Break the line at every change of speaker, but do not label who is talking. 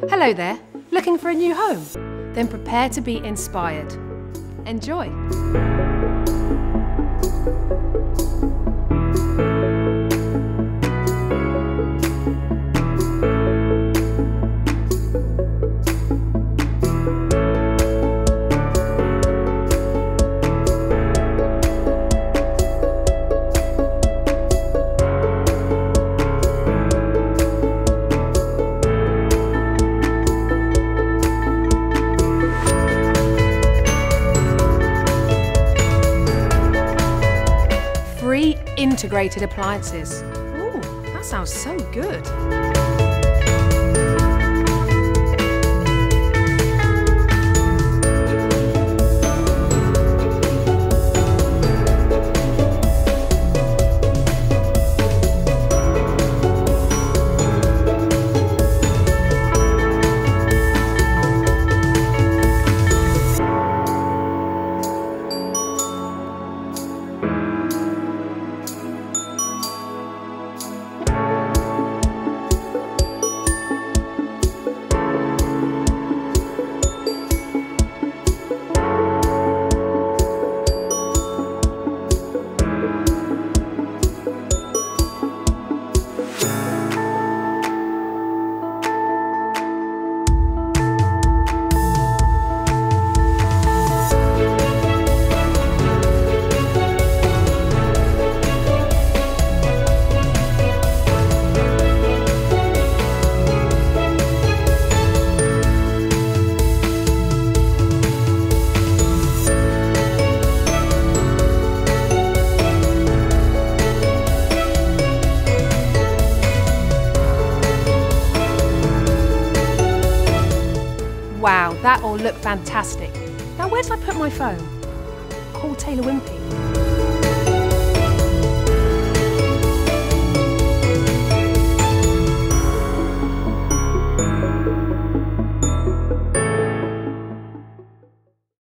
Hello there, looking for a new home? Then prepare to be inspired. Enjoy. Integrated appliances. Ooh, that sounds so good. Wow, that all looked fantastic. Now where did I put my phone? Call Taylor Wimpey.